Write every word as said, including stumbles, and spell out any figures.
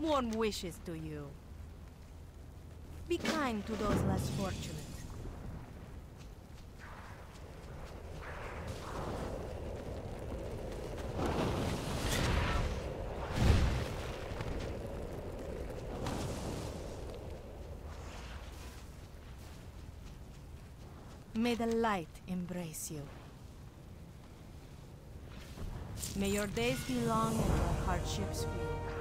Warm wishes to you. Be kind to those less fortunate. May the light embrace you. May your days be long and your hardships few.